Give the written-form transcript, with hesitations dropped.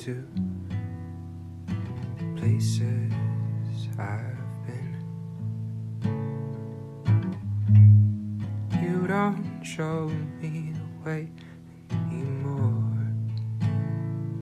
to places I've been. You don't show me the way